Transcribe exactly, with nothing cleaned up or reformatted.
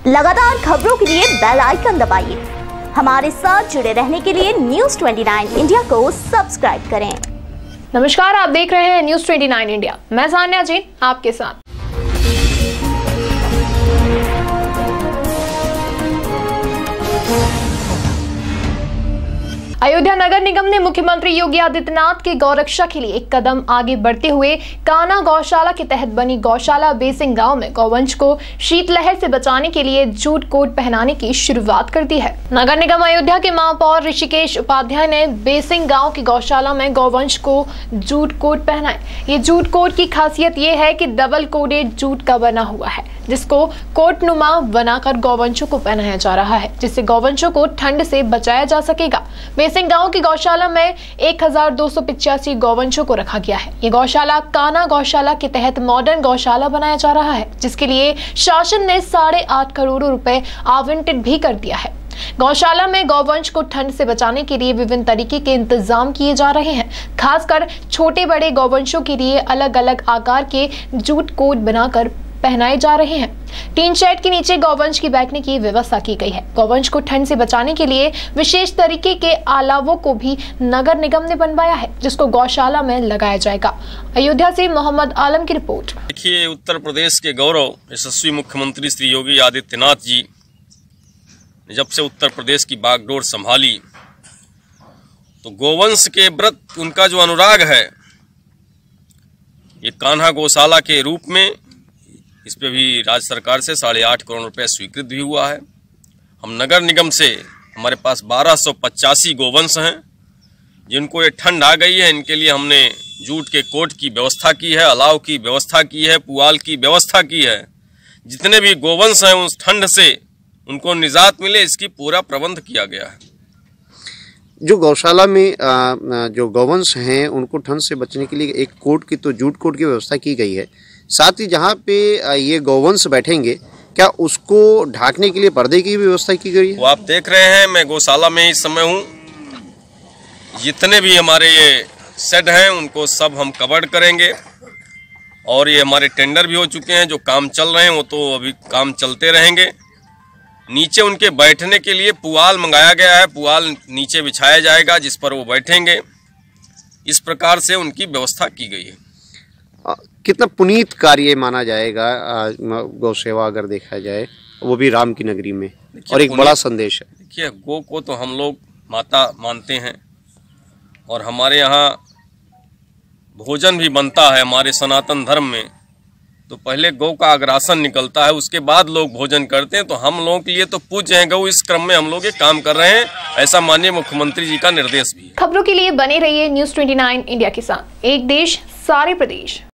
लगातार खबरों के लिए बेल आइकन दबाइए। हमारे साथ जुड़े रहने के लिए न्यूज़ उनतीस इंडिया को सब्सक्राइब करें। नमस्कार, आप देख रहे हैं न्यूज़ उनतीस इंडिया। मैं सान्या जैन आपके साथ। अयोध्या नगर निगम ने मुख्यमंत्री योगी आदित्यनाथ के गौरक्षा के लिए एक कदम आगे बढ़ते हुए कान्हा गौशाला के तहत बनी गौशाला बेसिंग गांव में गौवंश को शीतलहर से बचाने के लिए जूट कोट पहनाने की शुरुआत कर दी है। नगर निगम अयोध्या के महापौर ऋषिकेश उपाध्याय ने बेसिंग गांव की गौशाला में गौवंश को जूट कोट पहनाए। ये जूट कोट की खासियत ये है कि डबल कोटेड जूट का बना हुआ है, जिसको कोट नुमा बनाकर गौवंशों को पहनाया जा रहा है, जिससे गौवंशों को ठंड से बचाया जा सकेगा। बेसिंग गांव की गौशाला में एक हजार दो सौ पिचासी गौवंशों को रखा गया है। ये गौशाला कान्हा गौशाला के तहत मॉडर्न गौशाला बनाया जा रहा है, जिसके लिए शासन ने साढ़े आठ करोड़ रुपए आवंटित भी कर दिया है। गौशाला में गौवंश को ठंड से बचाने के लिए विभिन्न तरीके के इंतजाम किए जा रहे हैं। खासकर छोटे बड़े गौवंशों के लिए अलग अलग आकार के जूट कोट बनाकर पहनाए जा रहे हैं। टीन शेड के नीचे गौवंश की बैठने की व्यवस्था की गई है। गौवंश को ठंड से बचाने के लिए विशेष तरीके के अलावों को भी नगर निगम ने बनवाया है, जिसको गौशाला में लगाया जाएगा। अयोध्या से मोहम्मद आलम की रिपोर्ट। देखिए, उत्तर प्रदेश के गौरव यशस्वी मुख्यमंत्री श्री योगी आदित्यनाथ जी ने जब से उत्तर प्रदेश की बागडोर संभाली, तो गौवंश के व्रत उनका जो अनुराग है, ये कान्हा गौशाला के रूप में इस पे भी राज्य सरकार से साढ़े आठ करोड़ रुपए स्वीकृत भी हुआ है। हम नगर निगम से हमारे पास बारह सौ पचासी गोवंश हैं, जिनको ये ठंड आ गई है, इनके लिए हमने जूट के कोट की व्यवस्था की है, अलाव की व्यवस्था की है, पुआल की व्यवस्था की है। जितने भी गोवंश हैं उस ठंड से उनको निजात मिले, इसकी पूरा प्रबंध किया गया है। जो गौशाला में जो गौवंश हैं उनको ठंड से बचने के लिए एक कोट की, तो जूट कोट की व्यवस्था की गई है। साथ ही जहाँ पे ये गौवंश बैठेंगे, क्या उसको ढाकने के लिए पर्दे की व्यवस्था की गई है? वो आप देख रहे हैं, मैं गौशाला में इस समय हूँ। जितने भी हमारे ये शेड हैं उनको सब हम कवर्ड करेंगे, और ये हमारे टेंडर भी हो चुके हैं। जो काम चल रहे हैं वो तो अभी काम चलते रहेंगे। नीचे उनके बैठने के लिए पुआल मंगाया गया है, पुआल नीचे बिछाया जाएगा जिस पर वो बैठेंगे। इस प्रकार से उनकी व्यवस्था की गई है। आ, कितना पुनीत कार्य माना जाएगा गौ सेवा, अगर देखा जाए, वो भी राम की नगरी में, और एक बड़ा संदेश है। देखिए, गौ को तो हम लोग माता मानते हैं, और हमारे यहाँ भोजन भी बनता है। हमारे सनातन धर्म में तो पहले गौ का अग्रासन निकलता है, उसके बाद लोग भोजन करते हैं। तो हम लोगों के लिए तो पूज्य हैं गौ। इस क्रम में हम लोग ये काम कर रहे हैं, ऐसा माननीय मुख्यमंत्री जी का निर्देश भी है। खबरों के लिए बने रहिए न्यूज़ उनतीस इंडिया के साथ। एक देश, सारे प्रदेश।